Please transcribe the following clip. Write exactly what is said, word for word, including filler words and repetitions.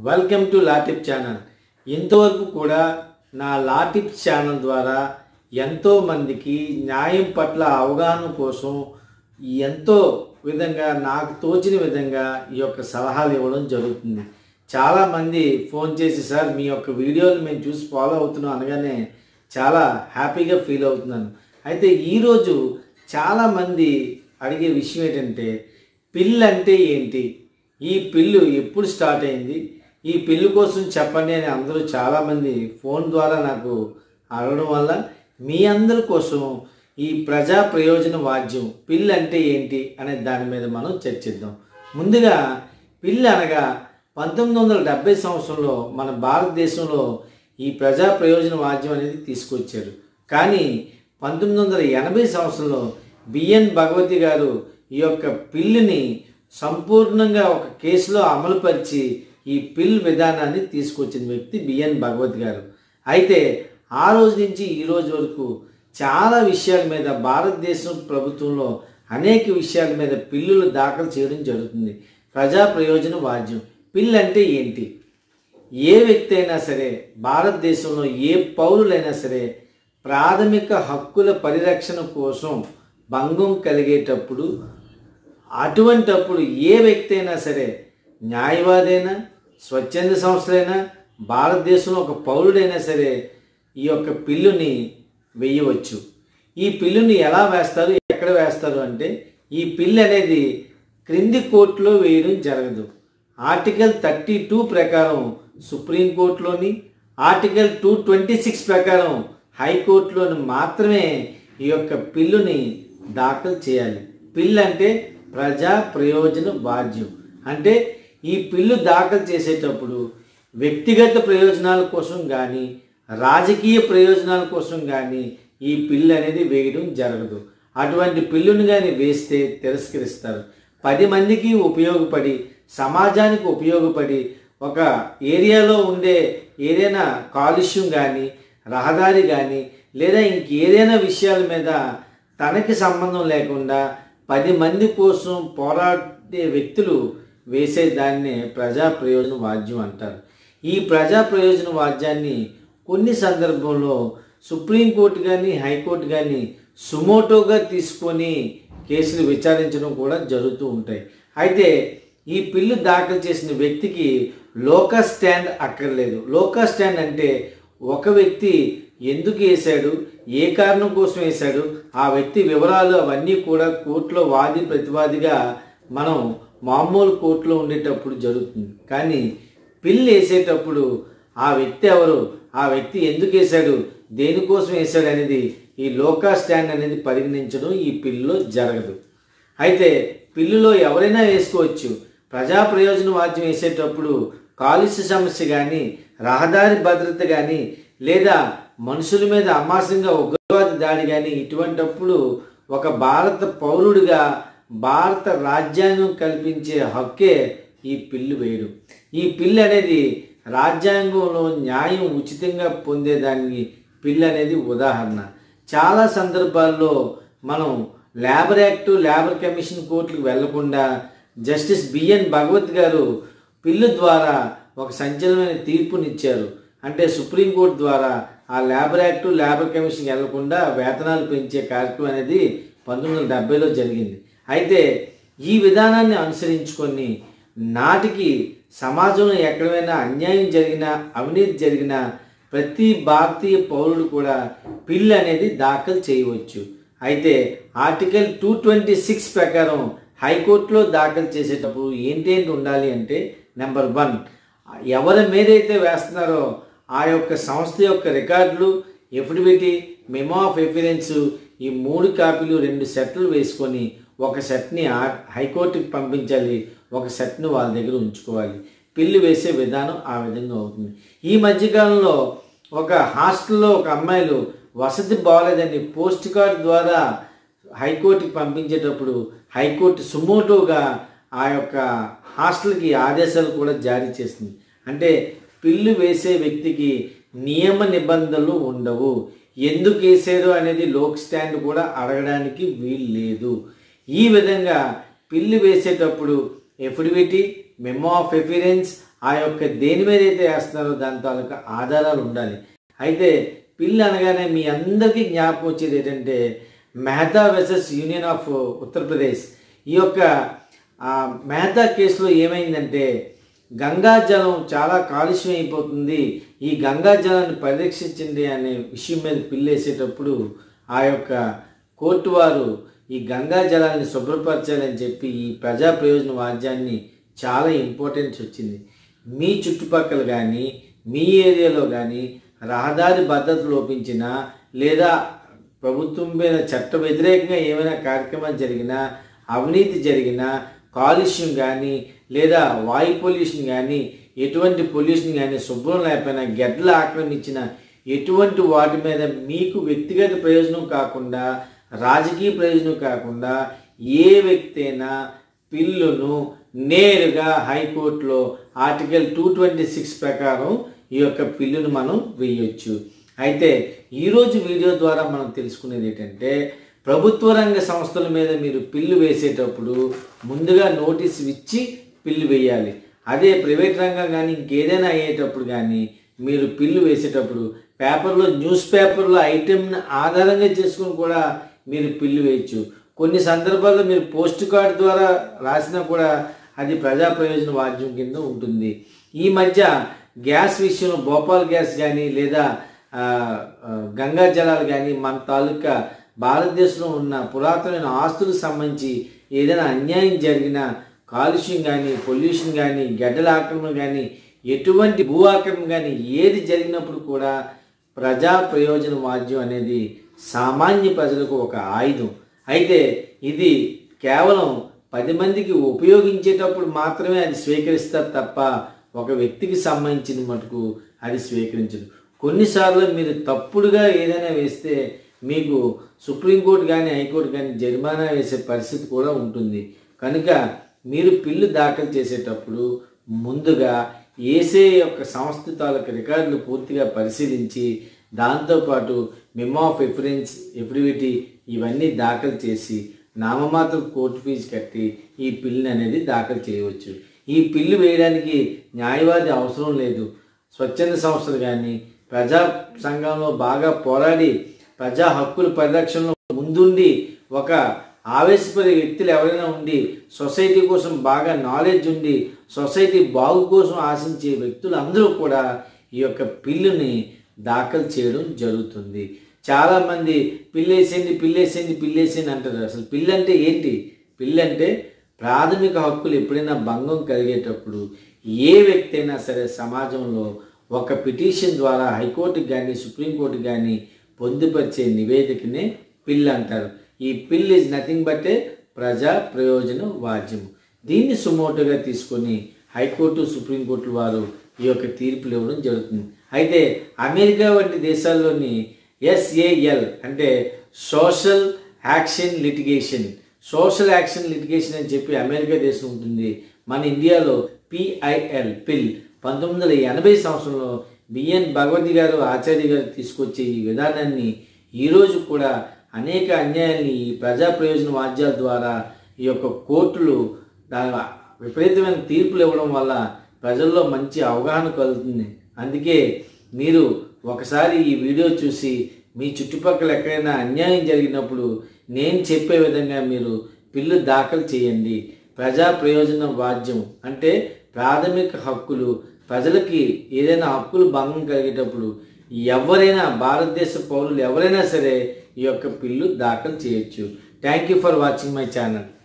Welcome to లాటిప్ channel. ఇంతవరకు కూడా నా లాటిప్ ఛానల్ ద్వారా ఎంతో మందికి న్యాయం పట్ల అవగాహన కోసం ఎంతో విధంగా నాకు తోచిన విధంగా ఈ యొక్క సలహాలు ఇవ్వడం జరుగుతుంది. చాలామంది ఫోన్ చేసి సార్ మీ యొక్క వీడియోలు మేము చూసి ఫాలో అవుతున్నాం అనగానే చాలా హ్యాపీగా ఫీల్ అవుతున్నాను. అయితే ఈరోజు చాలామంది అడిగే విషయం ఏంటంటే పిల్ అంటే ఏంటి, ఈ పిల్లు ఎప్పుడు స్టార్ట్ అయింది, ఈ పిల్లు కోసం చెప్పండి అని అందరూ చాలామంది ఫోన్ ద్వారా నాకు అడగడం వల్ల మీ అందరి కోసం ఈ ప్రజా ప్రయోజన వాద్యం పిల్ అంటే ఏంటి అనే దాని మీద మనం చర్చిద్దాం. ముందుగా పిల్ అనగా పంతొమ్మిది వందల డెబ్బై సంవత్సరంలో మన భారతదేశంలో ఈ ప్రజా ప్రయోజన వాద్యం అనేది తీసుకొచ్చారు. కానీ పంతొమ్మిది వందల ఎనభై సంవత్సరంలో బిఎన్ భగవతి గారు ఈ యొక్క పిల్లుని సంపూర్ణంగా ఒక కేసులో అమలుపరిచి ఈ పిల్ విధానాన్ని తీసుకొచ్చిన వ్యక్తి బిఎన్ భగవతి గారు. అయితే ఆ రోజు నుంచి ఈ రోజు వరకు చాలా విషయాల మీద భారతదేశం ప్రభుత్వంలో అనేక విషయాల మీద పిల్లులు దాఖలు చేయడం జరుగుతుంది. ప్రజా ప్రయోజన వాద్యం పిల్ అంటే ఏంటి? ఏ వ్యక్తి అయినా సరే భారతదేశంలో ఏ పౌరులైనా సరే ప్రాథమిక హక్కుల పరిరక్షణ కోసం భంగం కలిగేటప్పుడు అటువంటప్పుడు ఏ వ్యక్తి అయినా సరే న్యాయవాది అయినా స్వచ్ఛంద సంస్థలైనా భారతదేశంలో ఒక పౌరుడైనా సరే ఈ యొక్క పిల్లుని వేయవచ్చు. ఈ పిల్లుని ఎలా వేస్తారు, ఎక్కడ వేస్తారు అంటే ఈ పిల్లు అనేది క్రింది కోర్టులో వేయడం జరగదు. ఆర్టికల్ థర్టీ టూ ప్రకారం సుప్రీంకోర్టులోని, ఆర్టికల్ టూ ట్వంటీ సిక్స్ ప్రకారం హైకోర్టులోని మాత్రమే ఈ యొక్క పిల్లుని దాఖలు చేయాలి. పిల్ అంటే ప్రజా ప్రయోజన వాద్యం. అంటే ఈ పిల్లు దాఖలు చేసేటప్పుడు వ్యక్తిగత ప్రయోజనాల కోసం కానీ రాజకీయ ప్రయోజనాల కోసం కానీ ఈ పిల్లు అనేది వేయడం జరగదు. అటువంటి పిల్లుని కానీ వేస్తే తిరస్కరిస్తారు. పది మందికి ఉపయోగపడి సమాజానికి ఉపయోగపడి ఒక ఏరియాలో ఉండే ఏదైనా కాలుష్యం కానీ రహదారి కానీ లేదా ఇంకేదైనా విషయాల మీద తనకి సంబంధం లేకుండా పది మంది కోసం పోరాడే వ్యక్తులు వేసే దాన్నే ప్రజా ప్రయోజన వాద్యం అంటారు. ఈ ప్రజా ప్రయోజన వాద్యాన్ని కొన్ని సందర్భంలో సుప్రీంకోర్టు కానీ హైకోర్టు కానీ సుమోటోగా తీసుకొని కేసులు విచారించడం కూడా జరుగుతూ ఉంటాయి. అయితే ఈ పిల్లు దాఖలు చేసిన వ్యక్తికి లోకా స్టాండ్ అక్కర్లేదు. లోకా స్టాండ్ అంటే ఒక వ్యక్తి ఎందుకు వేశాడు, ఏ కారణం కోసం వేశాడు, ఆ వ్యక్తి వివరాలు అవన్నీ కూడా కోర్టులో వాది ప్రతివాదిగా మనం మామూలు కోర్టులో ఉండేటప్పుడు జరుగుతుంది. కానీ పిల్ వేసేటప్పుడు ఆ వ్యక్తి ఎవరు, ఆ వ్యక్తి ఎందుకు వేశాడు, దేనికోసం వేశాడు అనేది ఈ లోకా స్టాండ్ అనేది పరిగణించడం ఈ పిల్లులో జరగదు. అయితే పిల్లులో ఎవరైనా వేసుకోవచ్చు. ప్రజా ప్రయోజన వాద్యం వేసేటప్పుడు కాలుష్య సమస్య కానీ రహదారి భద్రత కానీ లేదా మనుషుల మీద అమాసంగా ఉగ్రవాద దాడి కానీ ఇటువంటప్పుడు ఒక భారత పౌరుడిగా భారత రాజ్యాంగం కల్పించే హక్కే ఈ పిల్లు వేయడం. ఈ పిల్లు అనేది రాజ్యాంగంలో న్యాయం ఉచితంగా పొందేదానికి పిల్లు అనేది ఉదాహరణ. చాలా సందర్భాల్లో మనం లేబర్ యాక్టు లేబర్ కమిషన్ కోర్టులకు వెళ్లకుండా జస్టిస్ బిఎన్ భగవత్ గారు పిల్లు ద్వారా ఒక సంచలనమైన తీర్పునిచ్చారు. అంటే సుప్రీంకోర్టు ద్వారా ఆ లేబర్ యాక్టు లేబర్ కమిషన్ వెళ్లకుండా వేతనాలు పెంచే కార్యక్రమం అనేది పంతొమ్మిది వందల డెబ్బైలో జరిగింది. అయితే ఈ విధానాన్ని అనుసరించుకొని నాటికి సమాజంలో ఎక్కడైనా అన్యాయం జరిగినా అవినీతి జరిగినా ప్రతి భారతీయ పౌరుడు కూడా పిల్ అనేది దాఖలు చేయవచ్చు. అయితే ఆర్టికల్ టూ ట్వంటీ సిక్స్ ప్రకారం హైకోర్టులో దాఖలు చేసేటప్పుడు ఏంటేంటి ఉండాలి అంటే నెంబర్ వన్, ఎవరి మీదైతే వేస్తున్నారో ఆ యొక్క సంస్థ యొక్క రికార్డులు, ఎఫిడవిటీ, మెమో ఆఫ్ ఎఫిడెన్స్ ఈ మూడు కాపీలు రెండు సెట్లు వేసుకొని ఒక సెట్ని హైకోర్టుకి పంపించాలి, ఒక సెట్ను వాళ్ళ దగ్గర ఉంచుకోవాలి. పిల్లు వేసే విధానం ఆ విధంగా అవుతుంది. ఈ మధ్యకాలంలో ఒక హాస్టల్లో ఒక అమ్మాయిలు వసతి బాగలేదని పోస్ట్ కార్డ్ ద్వారా హైకోర్టుకి పంపించేటప్పుడు హైకోర్టు సుమోటోగా ఆ యొక్క హాస్టల్కి ఆదేశాలు కూడా జారీ చేసింది. అంటే పిల్లు వేసే వ్యక్తికి నియమ నిబంధనలు ఉండవు. ఎందుకు వేసారో అనేది లోక్ స్టాండ్ కూడా అడగడానికి వీలు లేదు. ఈ విధంగా పిల్లు వేసేటప్పుడు ఎఫిడవిటీ, మెమో ఆఫ్ ఎఫిడెన్స్, ఆ యొక్క దేని మీద అయితే వేస్తున్నారో దాని తాలూకా ఆధారాలు ఉండాలి. అయితే పిల్ అనగానే మీ అందరికీ జ్ఞాపకం వచ్చేది ఏంటంటే Mehta versus union of Uttar Pradesh. ఈ యొక్క మెహతా కేసులో ఏమైందంటే గంగా జలం చాలా కాలుష్యం అయిపోతుంది, ఈ గంగా జలాన్ని పరిరక్షించండి అనే విషయం మీద పిల్లేసేటప్పుడు ఆ యొక్క కోర్టు వారు ఈ గంగా జలాన్ని శుభ్రపరచాలని చెప్పి ఈ ప్రజా ప్రయోజన వాద్యాన్ని చాలా ఇంపార్టెన్స్ వచ్చింది. మీ చుట్టుపక్కల కానీ మీ ఏరియాలో కానీ రహదారి భద్రత లోపించినా లేదా ప్రభుత్వం మీద చట్ట వ్యతిరేకంగా ఏమైనా కార్యక్రమాలు జరిగినా, అవినీతి జరిగినా, కాలుష్యం కానీ లేదా వాయు పొల్యూషన్ కానీ ఎటువంటి పొల్యూషన్ కానీ శుభ్రం లేకపోయినా గెడ్డలు ఆక్రమించిన ఎటువంటి వాటి మీద మీకు వ్యక్తిగత ప్రయోజనం కాకుండా రాజకీయ ప్రయోజనం కాకుండా ఏ వ్యక్తి అయినా పిల్లును నేరుగా హైకోర్టులో ఆర్టికల్ టూ ట్వంటీ సిక్స్ ప్రకారం ఈ యొక్క పిల్లును మనం వేయొచ్చు. అయితే ఈరోజు వీడియో ద్వారా మనం తెలుసుకునేది ఏంటంటే ప్రభుత్వ రంగ సంస్థల మీద మీరు పిల్లు వేసేటప్పుడు ముందుగా నోటీసు ఇచ్చి పిల్లు వేయాలి. అదే ప్రైవేట్ రంగం కానీ ఇంకేదైనా అయ్యేటప్పుడు కానీ మీరు పిల్లు వేసేటప్పుడు పేపర్లో న్యూస్ పేపర్లో ఐటెంని ఆధారంగా చేసుకుని కూడా మీరు పిల్లు వేయచ్చు. కొన్ని సందర్భాల్లో మీరు పోస్ట్ కార్డు ద్వారా రాసినా కూడా అది ప్రజా ప్రయోజన వాద్యం కింద ఉంటుంది. ఈ మధ్య గ్యాస్ విషయంలో భోపాల్ గ్యాస్ కానీ లేదా గంగా జలాలు కానీ మన తాలూకా భారతదేశంలో ఉన్న పురాతనమైన ఆస్తులకు సంబంధించి ఏదైనా అన్యాయం జరిగినా కాలుష్యం కానీ పొల్యూషన్ కానీ గడ్డల ఆక్రమణ కానీ ఎటువంటి భూ ఆక్రమణ కానీ ఏది జరిగినప్పుడు కూడా ప్రజా ప్రయోజన వాద్యం అనేది సామాన్య ప్రజలకు ఒక ఆయుధం. అయితే ఇది కేవలం పది మందికి ఉపయోగించేటప్పుడు మాత్రమే అది స్వీకరిస్తారు తప్ప ఒక వ్యక్తికి సంబంధించిన మటుకు అది స్వీకరించదు. కొన్నిసార్లు మీరు తప్పుడుగా ఏదైనా వేస్తే మీకు సుప్రీంకోర్టు కానీ హైకోర్టు కానీ జరిమానా వేసే పరిస్థితి కూడా ఉంటుంది. కనుక మీరు పిల్లు దాఖలు చేసేటప్పుడు ముందుగా ఏసే యొక్క సంస్థ తాలూకు రికార్డులు పూర్తిగా పరిశీలించి దాంతోపాటు మెమో ఆఫ్ ఎఫిడెన్స్ ఎఫిడవిటీ ఇవన్నీ దాఖలు చేసి నామమాత్రం కోర్టు ఫీజు కట్టి ఈ పిల్లు అనేది దాఖలు చేయవచ్చు. ఈ పిల్లు వేయడానికి న్యాయవాది అవసరం లేదు. స్వచ్ఛంద సంస్థలు కానీ ప్రజా సంఘంలో బాగా పోరాడి ప్రజా హక్కుల పరిరక్షణలో ముందుండి ఒక ఆవేశపడే వ్యక్తులు ఎవరైనా ఉండి సొసైటీ కోసం బాగా నాలెడ్జ్ ఉండి సొసైటీ బాగు కోసం ఆశించే వ్యక్తులు అందరూ కూడా ఈ యొక్క పిల్లుని దాఖలు చేయడం జరుగుతుంది. చాలామంది పిల్లేసేయండి పిల్లేసేయండి పిల్లేసేయండి అంటారు. అసలు పిల్లు అంటే ఏంటి? పిల్లు అంటే ప్రాథమిక హక్కులు ఎప్పుడైనా భంగం కలిగేటప్పుడు ఏ వ్యక్తి అయినా సరే సమాజంలో ఒక పిటిషన్ ద్వారా హైకోర్టుకి కానీ సుప్రీంకోర్టుకి కానీ పొందుపరిచే నివేదికనే పిల్ అంటారు. ఈ పిల్ ఈజ్ నథింగ్ బట్ ఏ ప్రజా ప్రయోజన వాద్యము. దీన్ని సుమోటోగా తీసుకొని హైకోర్టు సుప్రీంకోర్టు వారు ఈ యొక్క తీర్పులు ఇవ్వడం జరుగుతుంది. అయితే అమెరికా వంటి దేశాల్లోని ఎస్ఏఎల్ అంటే social action litigation social action litigation అని చెప్పి అమెరికా దేశం ఉంటుంది. మన ఇండియాలో పిఐఎల్ పిల్ పంతొమ్మిది వందల ఎనభై సంవత్సరంలో బిఎన్ భగవతి గారు ఆచార్య గారు తీసుకొచ్చే ఈ విధానాన్ని ఈరోజు కూడా అనేక అన్యాయాన్ని ఈ ప్రజా ప్రయోజన వాద్యాల ద్వారా ఈ యొక్క కోర్టులు దాని విపరీతమైన తీర్పులు ఇవ్వడం వల్ల ప్రజల్లో మంచి అవగాహన కలుగుతుంది. అందుకే మీరు ఒకసారి ఈ వీడియో చూసి మీ చుట్టుపక్కల ఎక్కడైనా అన్యాయం జరిగినప్పుడు నేను చెప్పే విధంగా మీరు పిల్లు దాఖలు చేయండి. ప్రజా ప్రయోజన వాద్యం అంటే ప్రాథమిక హక్కులు ప్రజలకి ఏదైనా హక్కులు భంగం కలిగేటప్పుడు ఎవరైనా భారతదేశ పౌరులు ఎవరైనా సరే ఈ యొక్క పిల్లు దాఖలు చేయొచ్చు. Thank you for watching my channel.